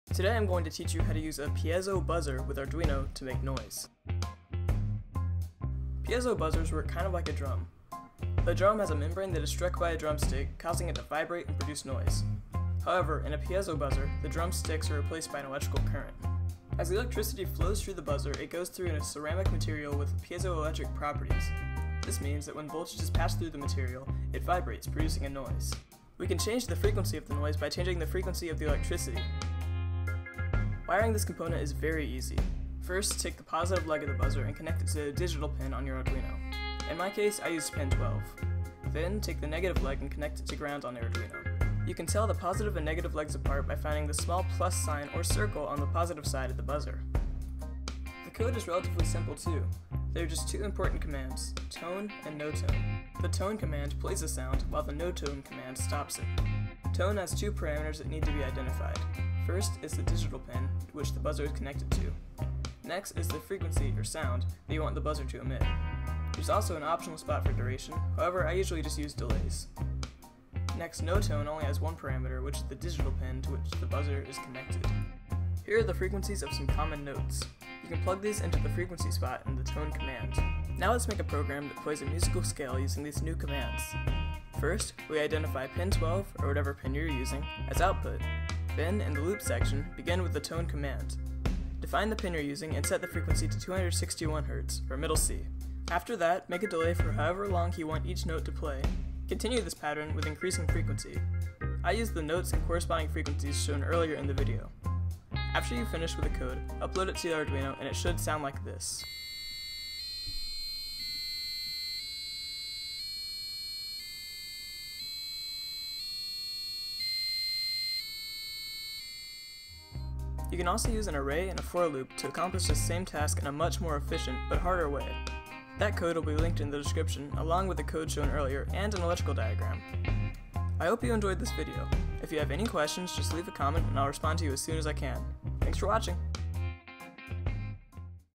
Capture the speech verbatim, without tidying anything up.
Today I'm going to teach you how to use a Piezo Buzzer with Arduino to make noise. Piezo buzzers work kind of like a drum. The drum has a membrane that is struck by a drumstick, causing it to vibrate and produce noise. However, in a piezo buzzer, the drumsticks are replaced by an electrical current. As the electricity flows through the buzzer, it goes through in a ceramic material with piezoelectric properties. This means that when voltage is passed through the material, it vibrates, producing a noise. We can change the frequency of the noise by changing the frequency of the electricity. Wiring this component is very easy. First, take the positive leg of the buzzer and connect it to a digital pin on your Arduino. In my case, I used pin twelve. Then, take the negative leg and connect it to ground on the Arduino. You can tell the positive and negative legs apart by finding the small plus sign or circle on the positive side of the buzzer. The code is relatively simple too. There are just two important commands, tone and no tone. The tone command plays a sound, while the no tone command stops it. Tone has two parameters that need to be identified. First is the digital pin, to which the buzzer is connected to. Next is the frequency, or sound, that you want the buzzer to emit. There's also an optional spot for duration, however I usually just use delays. Next, no tone only has one parameter, which is the digital pin to which the buzzer is connected. Here are the frequencies of some common notes. You can plug these into the frequency spot in the tone command. Now let's make a program that plays a musical scale using these new commands. First, we identify pin twelve, or whatever pin you're using, as output. Then, in the loop section, begin with the tone command. Define the pin you're using and set the frequency to two hundred sixty-one hertz, or middle C. After that, make a delay for however long you want each note to play. Continue this pattern with increasing frequency. I use the notes and corresponding frequencies shown earlier in the video. After you finish with the code, upload it to the Arduino and it should sound like this. You can also use an array and a for loop to accomplish the same task in a much more efficient but harder way. That code will be linked in the description along with the code shown earlier and an electrical diagram. I hope you enjoyed this video. If you have any questions, just leave a comment and I'll respond to you as soon as I can. Thanks for watching!